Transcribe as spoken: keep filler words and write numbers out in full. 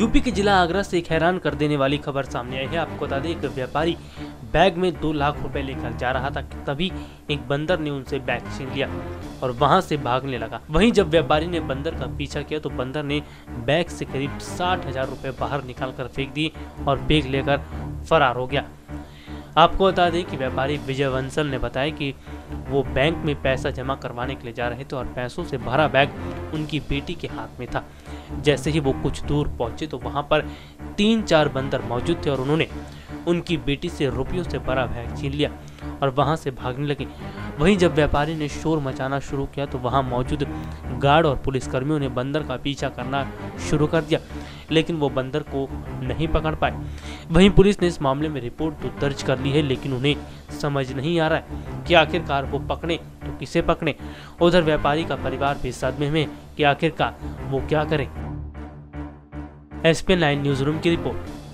UP के जिला आगरा से एक हैरान कर देने वाली खबर सामने आई है। आपको बता दें, एक व्यापारी बैग में दो लाख रुपए लेकर जा रहा था कि तभी एक बंदर ने उनसे बैग छीन लिया और वहां से भागने लगा। वहीं जब व्यापारी ने बंदर का पीछा किया तो बंदर ने बैग से करीब साठ हजार रुपए बाहर निकाल कर फेंक दिए और बैग लेकर फरार हो गया। आपको बता दें कि व्यापारी विजय वंसल ने बताया कि वो बैंक में पैसा जमा करवाने के लिए जा रहे थे और पैसों से भरा बैग उनकी बेटी के हाथ में था। जैसे ही वो कुछ दूर पहुंचे तो वहां पर तीन चार बंदर मौजूद थे और उन्होंने उनकी बेटी से रुपयों से भरा बैग छीन लिया और वहां से भागने लगे। वहीं जब व्यापारी ने शोर मचाना शुरू किया तो वहां मौजूद गार्ड और पुलिसकर्मियों ने बंदर का पीछा करना शुरू कर दिया, लेकिन वो बंदर को नहीं पकड़ पाए। वहीं पुलिस ने इस मामले में रिपोर्ट तो दर्ज कर ली है, लेकिन उन्हें समझ नहीं आ रहा है कि आखिरकार वो पकड़े तो किसे पकड़े। उधर व्यापारी का परिवार भी सदमे में कि आखिरकार वो क्या करे। S P nine news room की रिपोर्ट।